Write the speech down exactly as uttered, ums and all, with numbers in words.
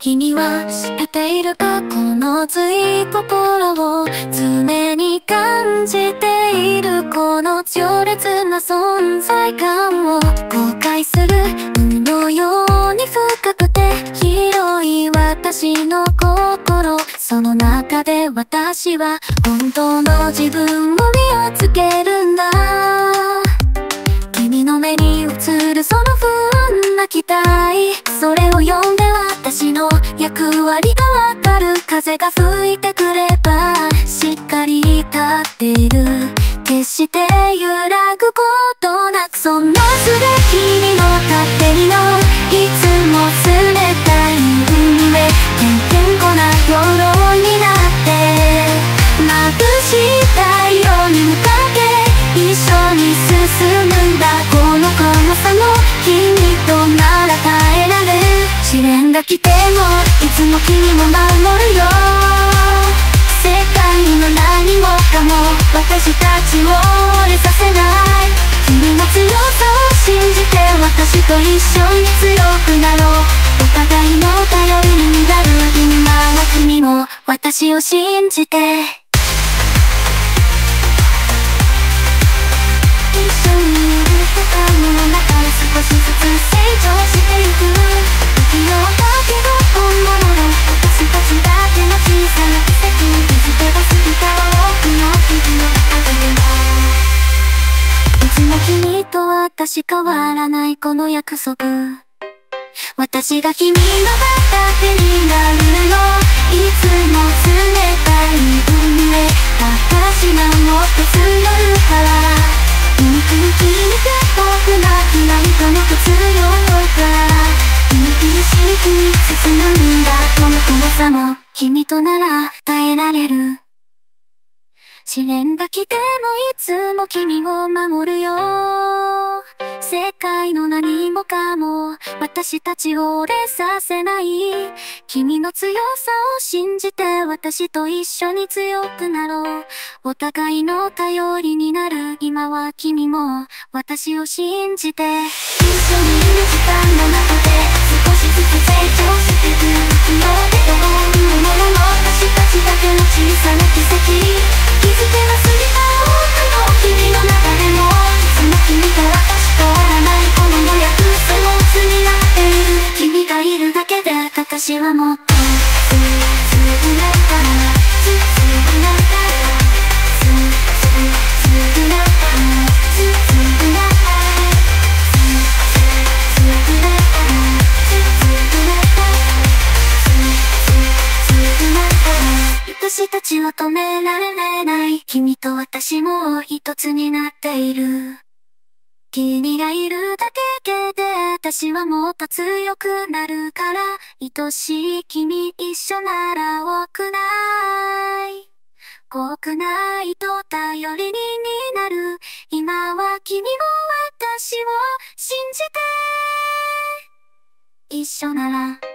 君は知っているか、この熱い心を常に感じているこの強烈な存在感を後悔する海のように深くて広い私の心、その中で私は本当の自分を見つけるんだ。君の目に映るその不安な期待、それを読んで私の役割がわかる。風が吹いてくればしっかり立っている、決して揺らぐことなく、そんなすべきの勝手にのいつも冷たい海へてんてんこな泥になって眩しい太陽に向かって一緒に進むんだ。このこのさも君となら耐えられる。試練が来てもいつも君も守るよ。世界の何もかも私たちを折れさせない。君の強さを信じて私と一緒に強くなろう。お互いの頼りになる。今は君も私を信じて一緒にいる世界の中で少しずつ成長してゆく。不器用だけど本物の私たちだけの小さな奇跡に気づけば過ぎた多くの日々の中でいつも君と私変わらないこの約束、私が君の畑になるよ。いつも冷たい海へ私がもっと強いから、うんうん君って僕がいないともっと強いから厳しい君進むんだ。この怖さも君となら耐えられる。試練が来てもいつも君を守るよ。世界の何もかも私たちを折れさせない。君の強さを信じて私と一緒に強くなろう。お互いの頼りになる。今は君も私を信じて一緒にいる時間の中で少しずつ成長してく。不器用でどういうものの私たちだけの小さな奇跡、気づけば過ぎた多くの日々の中でもいつも君と私変わらないこの約束を積み合っている。君がいるだけで私はもっと強くなったら強くなったら強くなったら強くなったら強くなったら強くなったら強くなったら私たちは止められない。君と私も一つになっている。君がいるだけで私はもっと強くなるから、愛しい君一緒なら多くない多くないと頼りになる。今は君も私を信じて一緒なら